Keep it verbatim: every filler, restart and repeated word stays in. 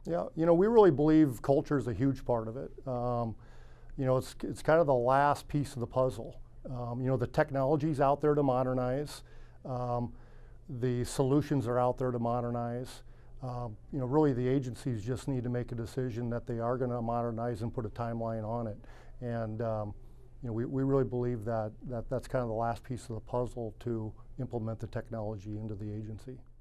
Yeah, you know, we really believe culture is a huge part of it. Um, you know, it's, it's kind of the last piece of the puzzle. Um, you know, the technology's out there to modernize. Um, the solutions are out there to modernize. Um, you know, really the agencies just need to make a decision that they are going to modernize and put a timeline on it. And, um, you know, we, we really believe that, that that's kind of the last piece of the puzzle to implement the technology into the agency.